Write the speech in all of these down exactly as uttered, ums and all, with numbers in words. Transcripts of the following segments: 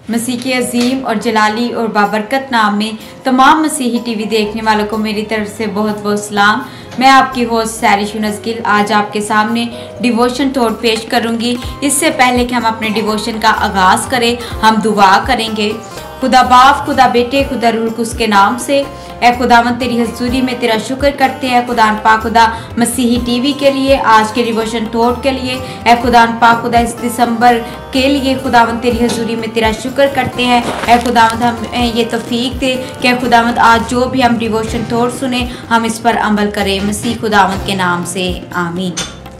मसीह के अजीम और जलाली और बाबरकत नाम में तमाम मसीही टीवी देखने वालों को मेरी तरफ से बहुत बहुत सलाम। मैं आपकी होस्ट सैरिश यूनुस गिल आज आपके सामने डिवोशन थॉट पेश करूंगी। इससे पहले कि हम अपने डिवोशन का आगाज़ करें, हम दुआ करेंगे। खुदा बाप, खुदा बेटे, खुदा रूह कुद्दूस के नाम से ए खुदावन तेरी हजूरी में तेरा शुक्र करते हैं खुदान पाक खुदा मसीही टीवी के लिए, आज के डिवोशन थॉट के लिए। ए खुदान पाक खुदा इस दिसंबर के लिए खुदावन तेरी हजूरी में तेरा शुक्र करते हैं। ए खुदावंद हम ये तौफीक दे कि खुदावंद आज जो भी हम डिवोशन थॉट सुने हम इस पर अमल करें, मसीह खुदावंद के नाम से आमीन।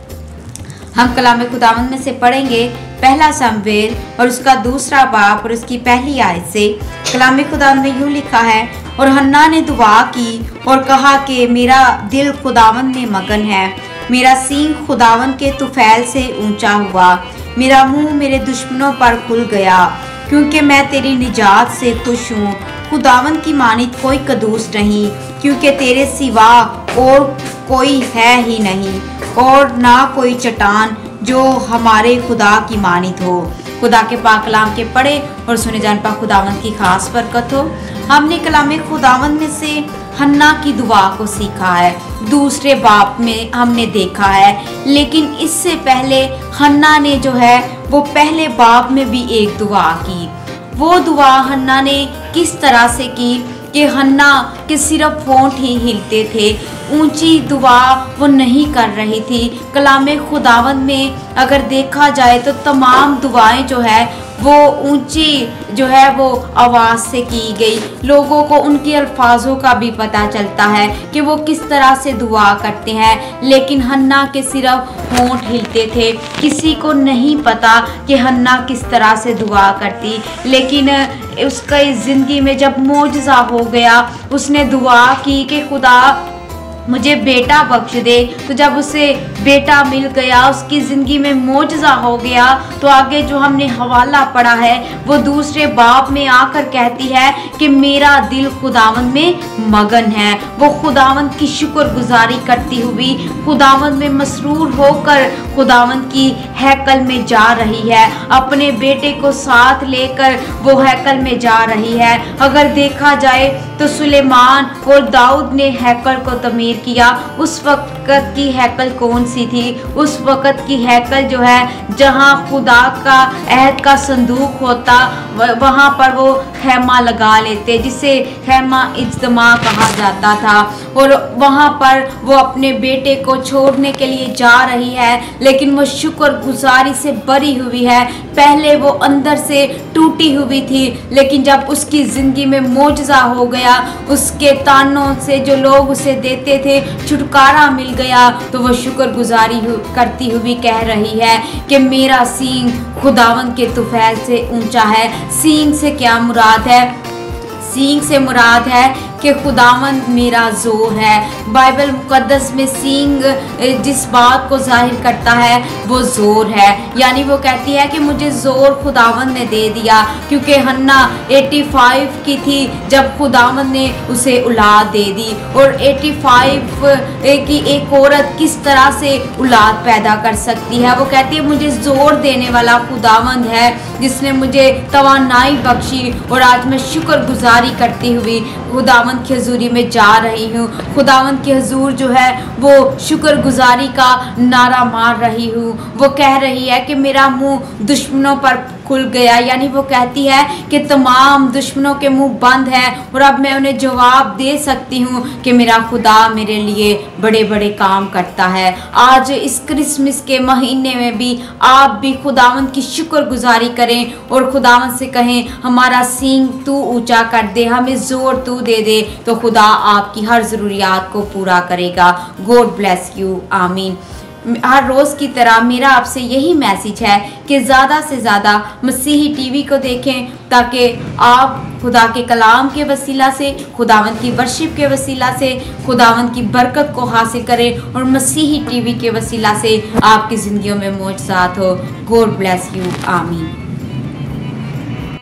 हम कलाम खुदावंद में से पढ़ेंगे पहला समवेल और उसका दूसरा बाप और उसकी पहली आयत से। कलाम खुदावंद में यूँ लिखा है, और हन्ना ने दुआ की और कहा कि मेरा दिल खुदावंद में मगन है, मेरा सींग खुदावंद के तुफैल से ऊंचा हुआ, मेरा मुंह मेरे दुश्मनों पर खुल गया, क्योंकि मैं तेरी निजात से खुश हूँ। खुदावंद की मानित कोई कदूस नहीं, क्योंकि तेरे सिवा और कोई है ही नहीं, और ना कोई चट्टान जो हमारे खुदा की मानित हो। खुदा के पाक कलाम के पढ़े और सुने जान पा खुदावंद की खास बरकत हो। हमने कलाम खुदावंद में से हन्ना की दुआ को सीखा है, दूसरे बाप में हमने देखा है, लेकिन इससे पहले हन्ना ने जो है वो पहले बाप में भी एक दुआ की। वो दुआ हन्ना ने किस तरह से की कि हन्ना के सिर्फ होंठ ही हिलते थे, ऊंची दुआ वो नहीं कर रही थी। कलाम खुदावंद में अगर देखा जाए तो तमाम दुआएं जो है वो ऊंची जो है वो आवाज़ से की गई। लोगों को उनके अल्फाजों का भी पता चलता है कि वो किस तरह से दुआ करते हैं, लेकिन हन्ना के सिर्फ होंठ हिलते थे। किसी को नहीं पता कि हन्ना किस तरह से दुआ करती, लेकिन उसका इस ज़िंदगी में जब मोजज़ा हो गया, उसने दुआ की कि खुदा मुझे बेटा बख्श दे। तो जब उसे बेटा मिल गया, उसकी ज़िंदगी में मोजज़ा हो गया, तो आगे जो हमने हवाला पढ़ा है वो दूसरे बाप में आकर कहती है कि मेरा दिल खुदावंद में मगन है। वो खुदावंद की शुक्रगुजारी करती हुई खुदावंद में मसरूर होकर खुदावंद की हैकल में जा रही है, अपने बेटे को साथ लेकर वो हैकल में जा रही है। अगर देखा जाए तो सुलेमान और दाऊद ने हैकल को तमीर किया। उस वक्त की हैकल कौन सी थी? उस वक्त की हैकल जो है जहां खुदा का अहद का संदूक होता, वहां पर वो खैमा लगा लेते, जिसे खैमा इज्तिमा कहा जाता था। और वहां पर वो अपने बेटे को छोड़ने के लिए जा रही है, लेकिन वो शुक्रगुजारी से भरी हुई है। पहले वो अंदर से टूटी हुई थी, लेकिन जब उसकी ज़िंदगी में मोजज़ा हो गया, उसके तानों से जो लोग उसे देते थे छुटकारा मिल गया, तो वो शुक्रगुजारी करती हुई कह रही है कि मेरा सींग खुदावंद के तुफैल से ऊंचा है। सींग से क्या मुराद है? सींग से मुराद है कि खुदावंद मेरा जोर है। बाइबल मुकद्दस में सींग जिस बात को जाहिर करता है वो जोर है, यानी वो कहती है कि मुझे जोर खुदावंद ने दे दिया, क्योंकि हन्ना पचासी की थी जब खुदावंद ने उसे औलाद दे दी। और पचासी की एक औरत किस तरह से औलाद पैदा कर सकती है? वो कहती है मुझे जोर देने वाला खुदावंद है, जिसने मुझे तवानाई बख्शी, और आज मैं शुक्रगुजारी करती हुई खुदावंद की हजूरी में जा रही हूँ। खुदावंद की हजूर जो है वो शुक्रगुजारी का नारा मार रही हूँ। वो कह रही है कि मेरा मुंह दुश्मनों पर खुल गया, यानी वो कहती है कि तमाम दुश्मनों के मुंह बंद हैं और अब मैं उन्हें जवाब दे सकती हूँ कि मेरा खुदा मेरे लिए बड़े बड़े काम करता है। आज इस क्रिसमस के महीने में भी आप भी खुदावंद की शुक्रगुजारी करें और खुदावंद से कहें हमारा सींग तू ऊंचा कर दे, हमें जोर तू दे दे, तो खुदा आपकी हर ज़रूरियात को पूरा करेगा। गॉड ब्लेस यू, आमीन। हर रोज़ की तरह मेरा आपसे यही मैसेज है कि ज़्यादा से ज़्यादा मसीही टीवी को देखें, ताकि आप खुदा के कलाम के वसीला से, खुदावंद की वर्शिप के वसीला से खुदावंद की बरकत को हासिल करें, और मसीही टीवी के वसीला से आपकी ज़िंदगियों में मौजज़ात हो। गॉड ब्लेस यू, आमीन।